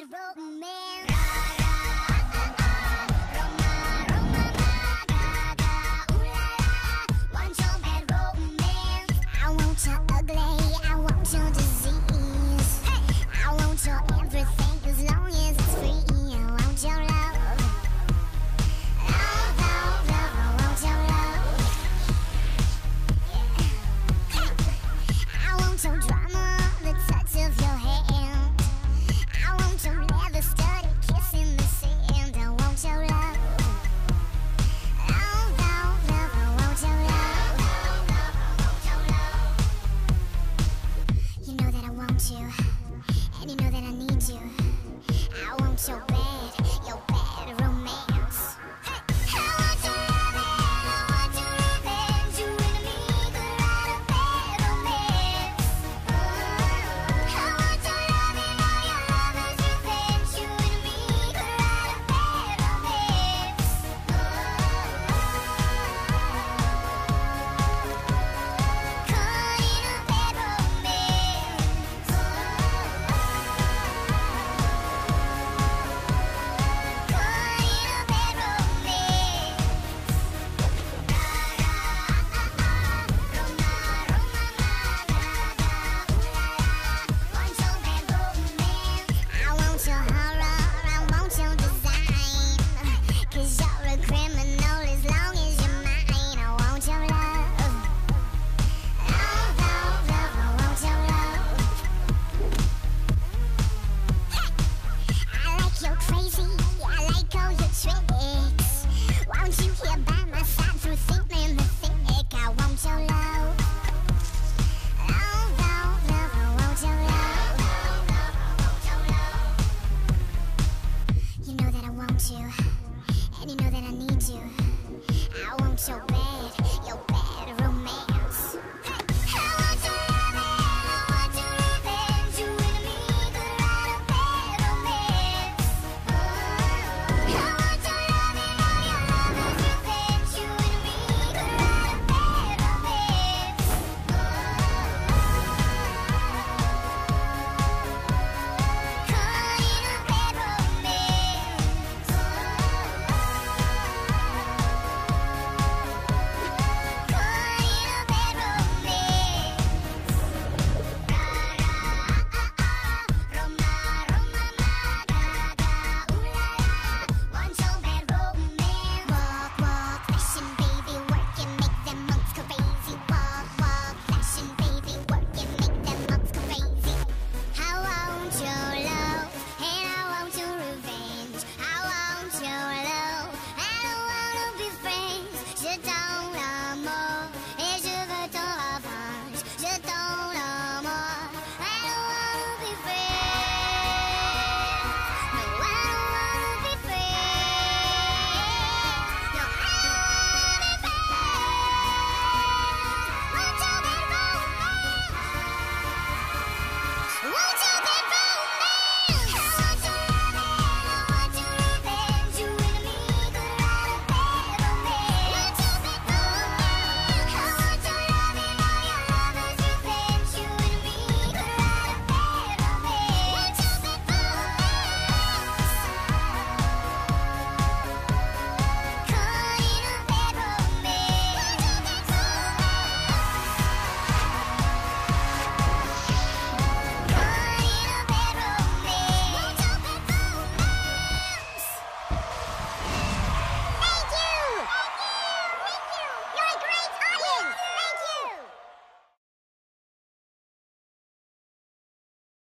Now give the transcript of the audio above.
bad romance. And you know that I need you. I want your bad romance. I want your loving, I want your revenge. You and me could write a bad romance. I want your loving, all your lover's revenge. You and me could write a bad romance. Caught in a bad romance. And you know that I need you. I want your